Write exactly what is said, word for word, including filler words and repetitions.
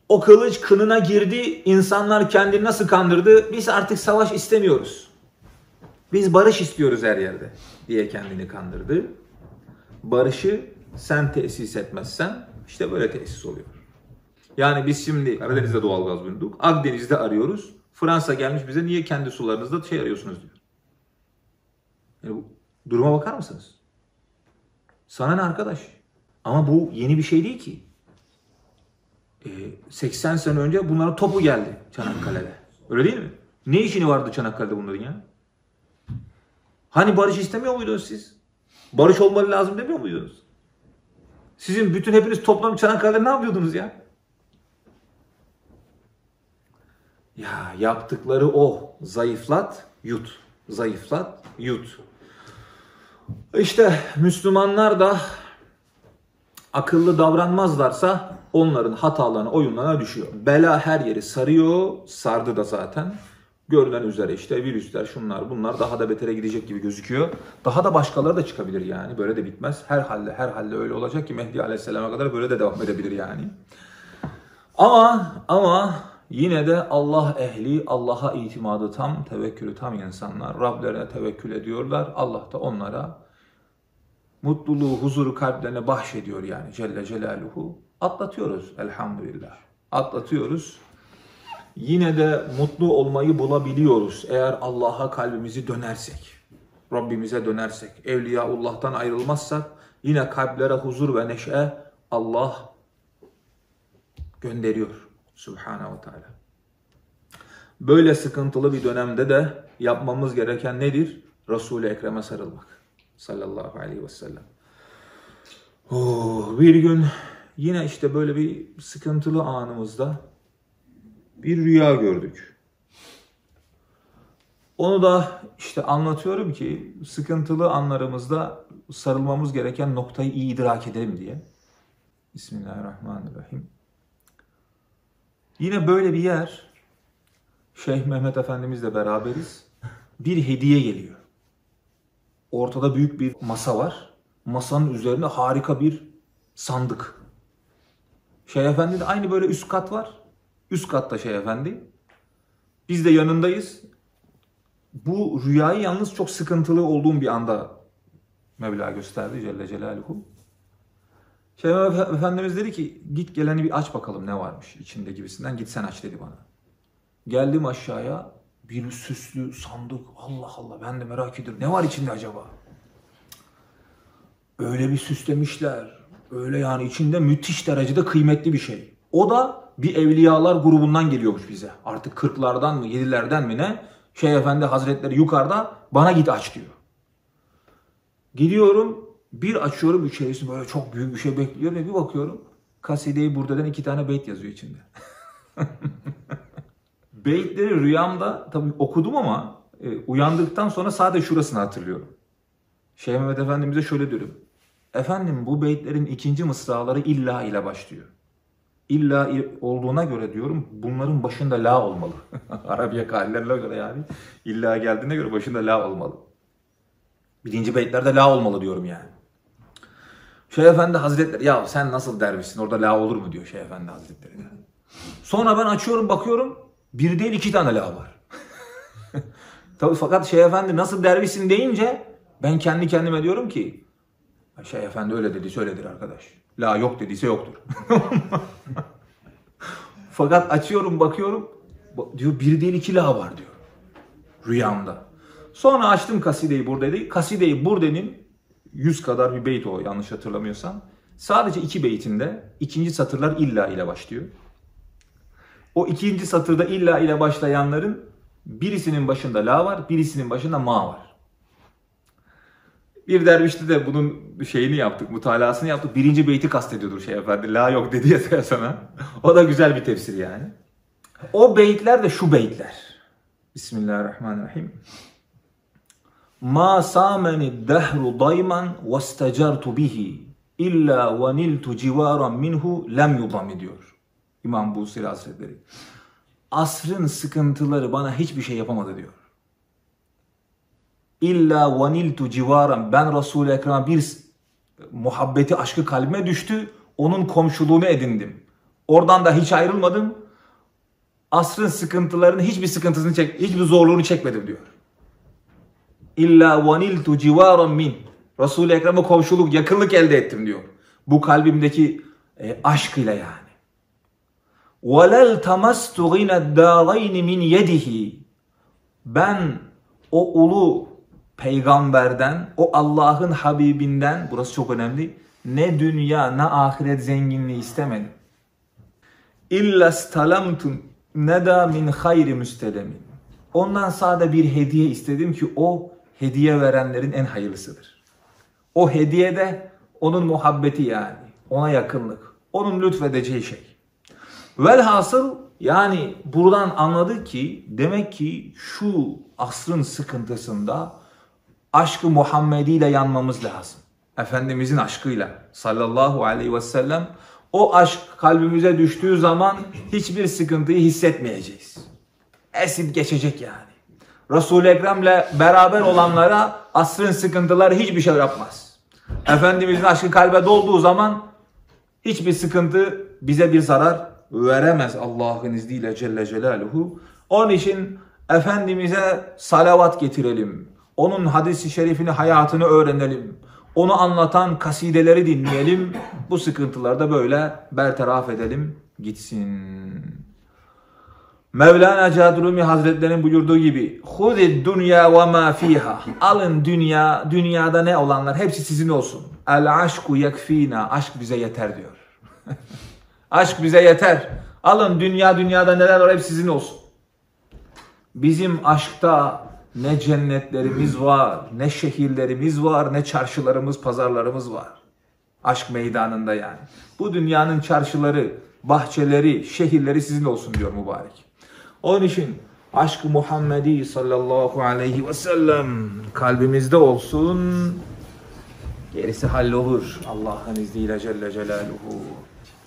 O kılıç kınına girdi, insanlar kendini nasıl kandırdı? Biz artık savaş istemiyoruz. Biz barış istiyoruz her yerde diye kendini kandırdı. Barışı sen tesis etmezsen işte böyle tesis oluyor. Yani biz şimdi Karadeniz'de doğalgaz bulduk, Akdeniz'de arıyoruz. Fransa gelmiş bize niye kendi sularınızda şey arıyorsunuz diyor. Yani bu duruma bakar mısınız? Sana ne arkadaş? Ama bu yeni bir şey değil ki. Ee, seksen sene önce bunların topu geldi Çanakkale'de. Öyle değil mi? Ne işini vardı Çanakkale'de bunların ya? Hani barış istemiyor muydunuz siz? Barış olmalı lazım demiyor muydunuz? Sizin bütün hepiniz toplam Çanakkale'de ne yapıyordunuz ya? Ya yaptıkları o. Zayıflat, yut. Zayıflat, yut. İşte Müslümanlar da akıllı davranmazlarsa onların hatalarına, oyunlarına düşüyor. Bela her yeri sarıyor, sardı da zaten. Görülen üzere işte virüsler, şunlar, bunlar daha da betere gidecek gibi gözüküyor. Daha da başkaları da çıkabilir yani. Böyle de bitmez. Herhalde, herhalde öyle olacak ki Mehdi Aleyhisselam'a kadar böyle de devam edebilir yani. Ama, ama yine de Allah ehli, Allah'a itimadı tam, tevekkülü tam insanlar. Rablerine tevekkül ediyorlar. Allah da onlara mutluluğu, huzuru kalplerine bahşediyor yani Celle Celaluhu. Atlatıyoruz elhamdülillah. Atlatıyoruz. Yine de mutlu olmayı bulabiliyoruz eğer Allah'a kalbimizi dönersek. Rabbimize dönersek. Evliyaullah'tan ayrılmazsak yine kalplere huzur ve neşe Allah gönderiyor. Subhanahu ve Teala. Böyle sıkıntılı bir dönemde de yapmamız gereken nedir? Resul-i Ekrem'e sarılmak. Sallallahu aleyhi ve sellem. Oh, bir gün yine işte böyle bir sıkıntılı anımızda bir rüya gördük. Onu da işte anlatıyorum ki sıkıntılı anlarımızda sarılmamız gereken noktayı iyi idrak edelim diye. Bismillahirrahmanirrahim. Yine böyle bir yer, Şeyh Mehmet Efendimizle beraberiz. Bir hediye geliyor. Ortada büyük bir masa var. Masanın üzerinde harika bir sandık. Şeyh Efendi de aynı böyle üst kat var. Üst katta Şeyh Efendi. Biz de yanındayız. Bu rüyayı yalnız çok sıkıntılı olduğum bir anda Mevla gösterdi Celle Celaluhu. Şeyh Efendimiz dedi ki git geleni bir aç bakalım ne varmış içinde gibisinden. Git sen aç dedi bana. Geldim aşağıya bir süslü sandık. Allah Allah ben de merak ediyorum. Ne var içinde acaba? Öyle bir süslemişler. Öyle yani içinde müthiş derecede kıymetli bir şey. O da bir evliyalar grubundan geliyormuş bize. Artık kırklardan mı yedilerden mi ne? Şeyh Efendi Hazretleri yukarıda bana git aç diyor. Gidiyorum bir açıyorum içerisi böyle çok büyük bir şey bekliyor ve bir bakıyorum Kaside-i Burde'den iki tane beyt yazıyor içinde. Beytleri rüyamda tabii okudum ama e, uyandıktan sonra sadece şurasını hatırlıyorum. Şeyh Mehmet Efendimiz'e şöyle diyorum. Efendim bu beytlerin ikinci mısraları illa ile başlıyor. İlla olduğuna göre diyorum bunların başında la olmalı. Arabiye kaidelerine göre yani. İlla geldiğine göre başında la olmalı. Birinci beytlerde la olmalı diyorum yani. Şeyh Efendi Hazretleri ya sen nasıl dervişsin orada la olur mu diyor Şeyh Efendi Hazretleri. Sonra ben açıyorum bakıyorum bir değil iki tane la var. Tabii fakat Şeyh Efendi nasıl dervişsin deyince ben kendi kendime diyorum ki Şeyh Efendi öyle dediyse öyledir arkadaş. La yok dediyse yoktur. Fakat açıyorum bakıyorum diyor bir değil iki la var diyor. Rüyamda. Sonra açtım Kaside-i Burde'yi. Kaside-i Burde'nin yüz kadar bir beyt o yanlış hatırlamıyorsam. Sadece iki beytinde ikinci satırlar illa ile başlıyor. O ikinci satırda illa ile başlayanların birisinin başında la var, birisinin başında ma var. Bir dervişte de bunun şeyini yaptık, mutalasını yaptık. Birinci beyti kastediyordur Şeyh Efendi. La yok dedi ya sana. O da güzel bir tefsir yani. O beytler de şu beytler. Bismillahirrahmanirrahim. Ma sameni dehru dayman vestecertu bihi illa ve niltu civaran minhu lem yudami diyor. İmam Busiri Hazretleri. Asrın sıkıntıları bana hiçbir şey yapamadı diyor. İlla vaniltu civaran ben Resul-i Ekrem'e bir muhabbeti aşkı kalbime düştü. Onun komşuluğunu edindim. Oradan da hiç ayrılmadım. Asrın sıkıntılarını, hiçbir sıkıntısını çek, hiçbir zorluğunu çekmedim diyor. İlla vaniltu civaran min. Resul-i Ekrem'e komşuluk, yakınlık elde ettim diyor. Bu kalbimdeki e, aşk ile yani. وَلَلْ تَمَسْتُ غِنَ الدَّارَيْنِ مِنْ يَدِهِ. Ben o ulu peygamberden, o Allah'ın Habibinden, burası çok önemli, ne dünya ne ahiret zenginliği istemedim. İlla stalamtum neda min hayri müstedemin. Ondan sadece bir hediye istedim ki o hediye verenlerin en hayırlısıdır. O hediye de onun muhabbeti yani. Ona yakınlık. Onun lütfedeceği şey. Velhasıl yani buradan anladık ki demek ki şu asrın sıkıntısında aşkı Muhammedi ile yanmamız lazım. Efendimizin aşkıyla sallallahu aleyhi ve sellem. O aşk kalbimize düştüğü zaman hiçbir sıkıntıyı hissetmeyeceğiz. Esip geçecek yani. Resul-i Ekrem'le beraber olanlara asrın sıkıntıları hiçbir şey yapmaz. Efendimizin aşkı kalbe dolduğu zaman hiçbir sıkıntı bize bir zarar veremez Allah'ın izniyle Celle Celaluhu. Onun için Efendimiz'e salavat getirelim. Onun hadis-i şerifini, hayatını öğrenelim. Onu anlatan kasideleri dinleyelim. Bu sıkıntıları da böyle bertaraf edelim, gitsin. Mevlana Cadrumi Hazretleri'nin buyurduğu gibi "Hudid dünya ve ma fiha." Alın dünya, dünyada ne olanlar hepsi sizin olsun. El aşku yekfina. Aşk bize yeter diyor. Aşk bize yeter. Alın dünya, dünyada neler var hepsi sizin olsun. Bizim aşkta ne cennetlerimiz var, ne şehirlerimiz var, ne çarşılarımız, pazarlarımız var. Aşk meydanında yani. Bu dünyanın çarşıları, bahçeleri, şehirleri sizin olsun diyor mübarek. Onun için aşk-ı Muhammedi sallallahu aleyhi ve sellem kalbimizde olsun. Gerisi hallolur Allah'ın izniyle Celle Celaluhu.